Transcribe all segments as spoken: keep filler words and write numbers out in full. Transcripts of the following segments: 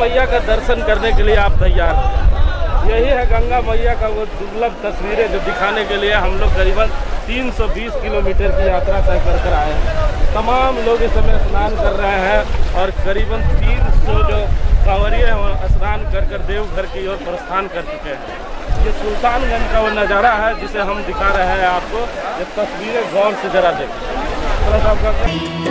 मैया का दर्शन करने के लिए आप तैयार हैं। यही है गंगा मैया का वो दुर्लभ तस्वीरें जो दिखाने के लिए हम लोग करीबन तीन सौ बीस किलोमीटर की यात्रा तय कर कर आए हैं। तमाम लोग इस समय स्नान कर रहे हैं और करीबन तीन सौ जो कांवरिये हैं स्नान कर कर देवघर की ओर प्रस्थान कर चुके हैं। ये सुल्तानगंज का वो नज़ारा है जिसे हम दिखा रहे हैं आपको। ये तस्वीरें गौर से जरा देखें। थोड़ा सा आपका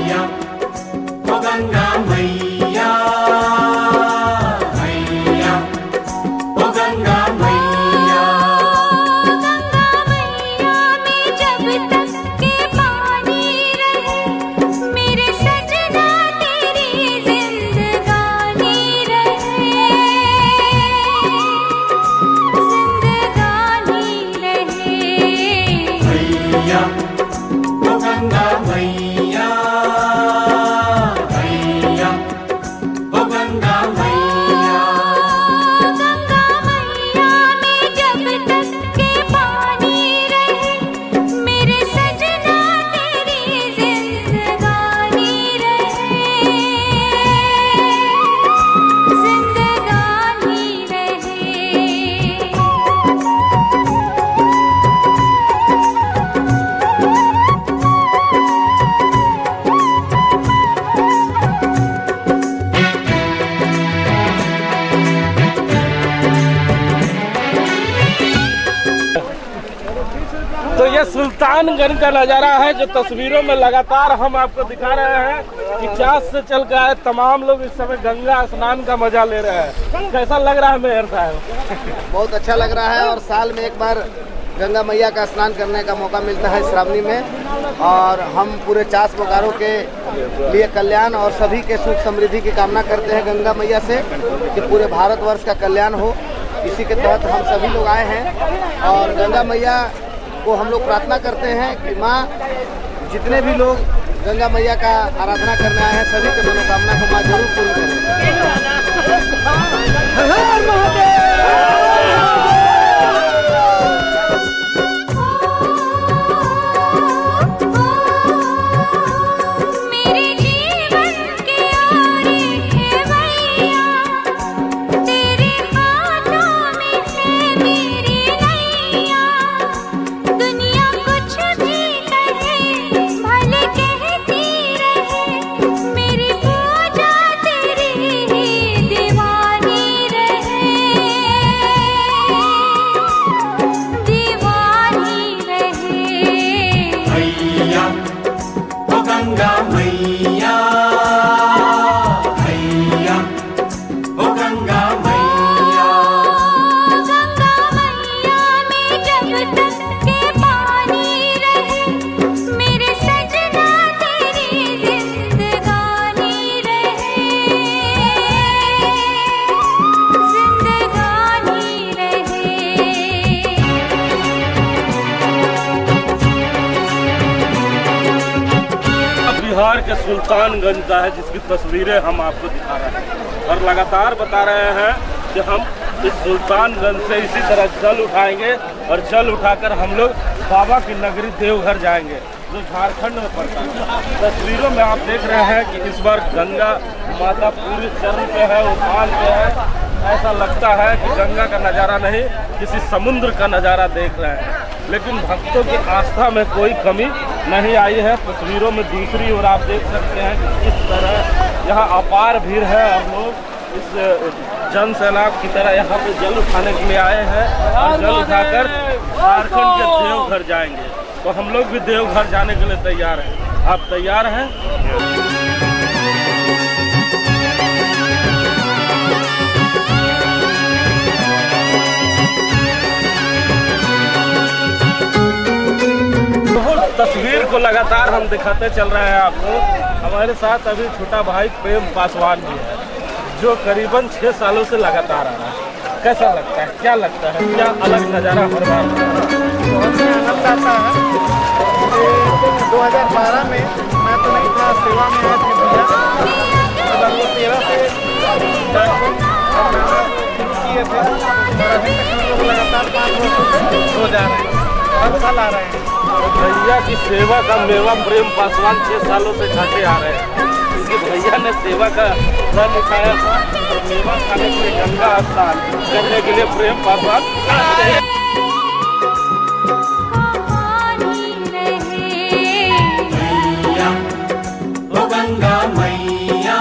गंगा मैया मैया ओ गंगा मैया गंगा मैया में जब तक के पानी रहे मेरे सजना तेरी जिंदगानी रहे जिंदगानी रहे मैया ओ गंगा मैया तो ये सुल्तानगंज का नज़ारा है जो तस्वीरों में लगातार हम आपको दिखा रहे हैं। पचास से चल कर आए तमाम लोग इस समय गंगा स्नान का मजा ले रहे हैं। कैसा लग रहा है मेयर साहब? बहुत अच्छा लग रहा है और साल में एक बार गंगा मैया का स्नान करने का मौका मिलता है श्रावणी में, और हम पूरे चास बोकारो के लिए कल्याण और सभी के सुख समृद्धि की कामना करते हैं गंगा मैया से कि पूरे भारतवर्ष का कल्याण हो। इसी के तहत हम सभी लोग आए हैं और गंगा मैया को हम लोग प्रार्थना करते हैं कि माँ जितने भी लोग गंगा मैया का आराधना करने आए हैं सभी के मनोकामना को माँ जरूर पूर्ण करें। बिहार के सुल्तानगंज का है जिसकी तस्वीरें हम आपको दिखा रहे हैं और लगातार बता रहे हैं कि हम इस सुल्तानगंज से इसी तरह जल उठाएंगे और जल उठाकर हम लोग बाबा की नगरी देवघर जाएंगे जो झारखंड में पड़ता है। तस्वीरों में आप देख रहे हैं कि इस बार गंगा माता पूरी चरण पे है, उफान पे है। ऐसा लगता है कि गंगा का नज़ारा नहीं किसी समुद्र का नज़ारा देख रहे हैं। लेकिन भक्तों की आस्था में कोई कमी नहीं आई है। तस्वीरों में दूसरी ओर आप देख सकते हैं कि किस तरह यहाँ अपार भीड़ है और लोग इस जन सैलाब की तरह यहाँ पे जल उठाने के लिए आए हैं और जल उठाकर झारखंड के देवघर जाएंगे। तो हम लोग भी देवघर जाने के लिए तैयार हैं। आप तैयार हैं? तस्वीर को लगातार हम दिखाते चल रहे हैं आपको। हमारे साथ अभी छोटा भाई प्रेम पासवान भी है जो करीबन छः सालों से लगातार आ रहा है। कैसा लगता है, क्या लगता है, क्या अलग नज़ारा हर बार? बहुत आनंद आता है। दो हज़ार बारह में मैं तो नहीं था, सेवा में आए थे भैया, दो हज़ार तेरह से शुरू किए थे और अभी तक हम लोग लगातार पाँच वर्षों से हो जा रहे हैं, हर साल आ रहे हैं। भैया की सेवा का मेवा प्रेम पासवान छः सालों से खाते आ रहे हैं। क्योंकि भैया हमने सेवा का जल उठाया था और मेवा खाने के लिए गंगा स्नान करने के लिए प्रेम पार्वत मैया ओ गंगा मैया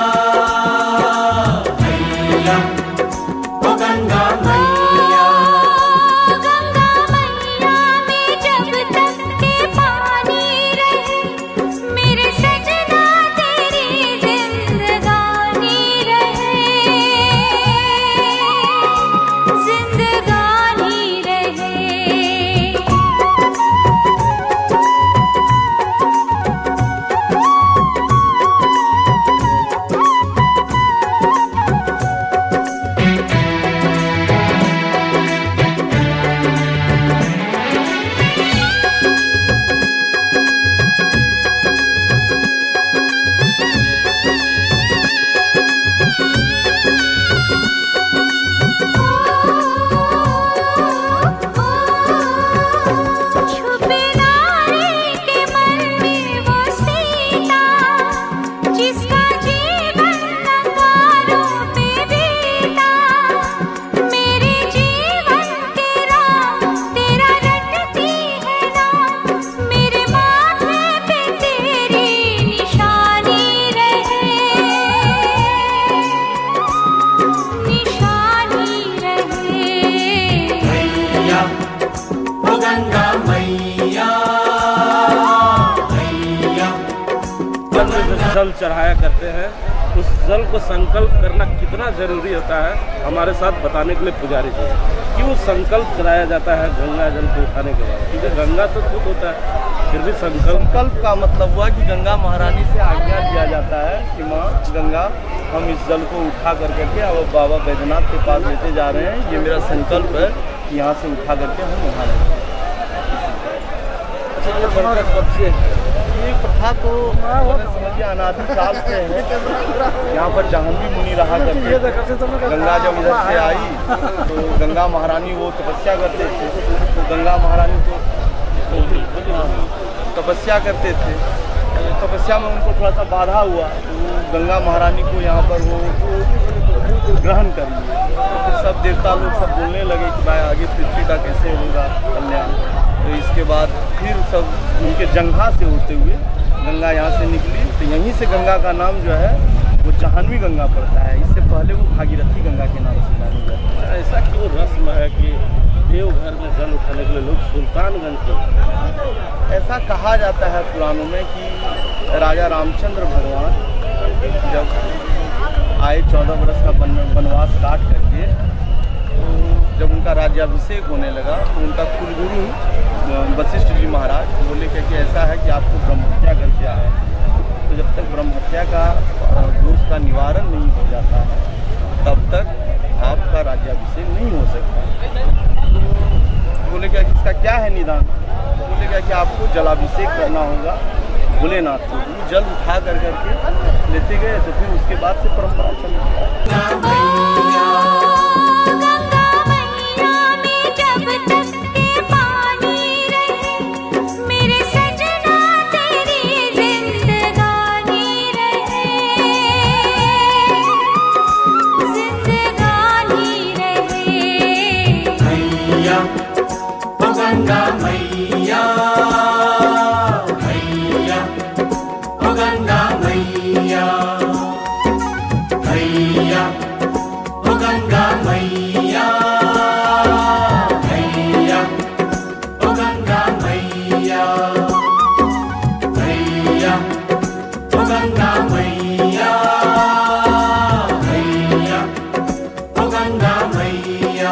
मैया ओ गंगा मैया गंगा मैया में जब तक के पानी रहे मेरे सजना तेरी जिंदगानी रहे जिंदगानी रहे। छुपे नारी के मन में वो सीता जिसका जीवन अंगारों पे बीता मेरे जीवन के राम तेरा रटती है नाम मेरे माथे पे तेरी निशानी रहे निशानी रहे। मैया ओ गंगा मैया मैया जल चढ़ाया करते हैं। उस जल को संकल्प करना कितना जरूरी होता है हमारे साथ बताने के लिए पुजारी जी क्यों संकल्प कराया जाता है गंगा जल को उठाने के बाद, क्योंकि गंगा तो खुद होता है फिर भी संकल्प संकल्प का मतलब हुआ कि गंगा महारानी से आज्ञा दिया जाता है कि माँ गंगा हम इस जल को उठा कर करके अब बाबा बैद्यनाथ के पास लेते जा रहे हैं, ये मेरा संकल्प है कि यहाँ से उठा करके हम वहाँ लेंगे। कब से ये प्रथा तो समझिए अनादिकाल से है। यहाँ पर जाह्नवी मुनि रहा करते थे। गंगा जब इधर से आई तो गंगा महारानी वो तपस्या करते थे, तो गंगा महारानी को तपस्या करते थे, तपस्या में उनको थोड़ा सा बाधा हुआ तो गंगा महारानी को यहाँ पर वो ग्रहण कर लिए। तो सब देवता लोग सब बोलने लगे कि भाई आगे पृथ्वी का कैसे होगा कल्याण। तो इसके बाद फिर सब उनके जंघा से होते हुए गंगा यहाँ से निकली, तो यहीं से गंगा का नाम जो है वो जाह्नवी गंगा पड़ता है। इससे पहले वो भागीरथी गंगा के नाम से जानी जाती है। ऐसा क्यों रस्म है कि देवघर में जल उठाने के लिए लोग सुल्तानगंज के ऐसा कहा जाता है पुराणों में कि राजा रामचंद्र भगवान जब आए चौदह वर्ष का वन वनवास काट करके, तो जब उनका राज्याभिषेक होने लगा तो उनका कुलगुरु वशिष्ठ जी महाराज बोले कि ऐसा है कि आपको ब्रह्म हत्या करके आए, तो जब तक ब्रह्म हत्या का दोष का निवारण नहीं हो जाता है तब तक आपका राज्याभिषेक नहीं हो सकता। तो बोले क्या कि इसका क्या है निदान, बोले क्या कि आपको जलाभिषेक करना होगा भोलेनाथ को। जल उठा कर करके लेते गए तो फिर उसके बाद से परंपरा चली। गंगा मैया में जब तक के पानी रहे मेरे सजना तेरी जिंदगानी रहे जिंदगानी रहे। मैया ओ गंगा मैया मैया ओ गंगा मैया मैया ओ गंगा मैया मैया ओ गंगा मैया मैया ओ गंगा मैया मैया ओ गंगा मैया।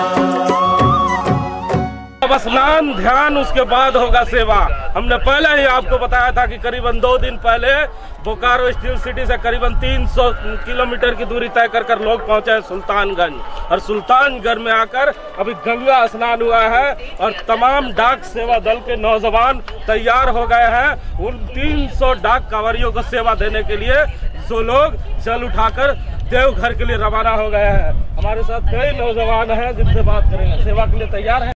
अब स्नान ध्यान उसके बाद होगा सेवा। हमने पहले ही आपको बताया था कि करीबन दो दिन पहले बोकारो स्टील सिटी से करीबन तीन सौ किलोमीटर की दूरी तय कर कर लोग पहुंचे हैं सुल्तानगंज, और सुल्तानगंज में आकर अभी गंगा स्नान हुआ है और तमाम डाक सेवा दल के नौजवान तैयार हो गए हैं उन तीन सौ डाक कांवरियों को सेवा देने के लिए, जो लोग जल उठाकर देवघर के लिए रवाना हो गए हैं। हमारे साथ कई नौजवान हैं जिनसे बात करेंगे, सेवा के लिए तैयार हैं।